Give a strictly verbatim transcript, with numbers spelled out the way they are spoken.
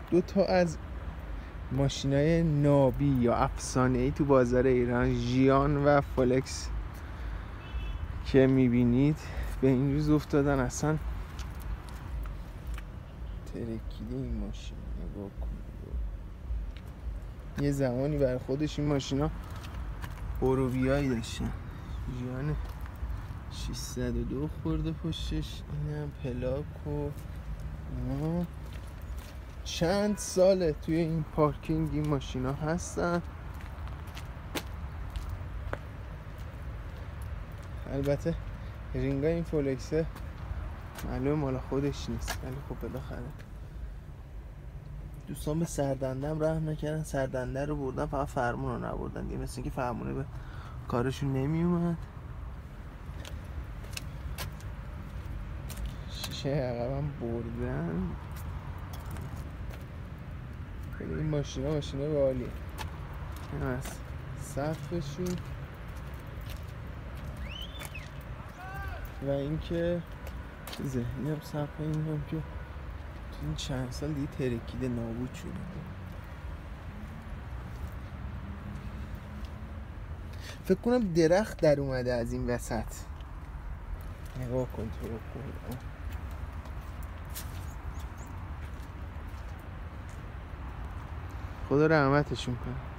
دو تا از ماشینای نابی یا افسانه‌ای تو بازار ایران، ژیان و فولکس که میبینید به این روز افتادن. اصلا ترکیده این ماشین، نگاه کن. یه زمانی برای خودش این ماشینا اوروبیایی داشتن. ژیان ششصد و دو خورده پشتش، اینم پلاک و اینا. چند ساله توی این پارکینگ این ماشینا هستن. البته رینگای این فولکسه معلومه مال خودش نیست، ولی خب بالاخره دوستان به سردندم رحم نکردن، سردنده رو بردن فقط فرمون رو نبردن دیگه، مثل اینکه فرمونه به کارشون نمی اومد. شیشه عقبم بردن. این ماشینا ماشینا به عالیه. این از سقفشون و اینکه چیزه، این هم سقف این هم که تو این چند سال دیگه ترکیده نابود شده. فکر کنم درخت در اومده از این وسط. نگاه کن تو رو خدا. خدا رحمتشون کنه.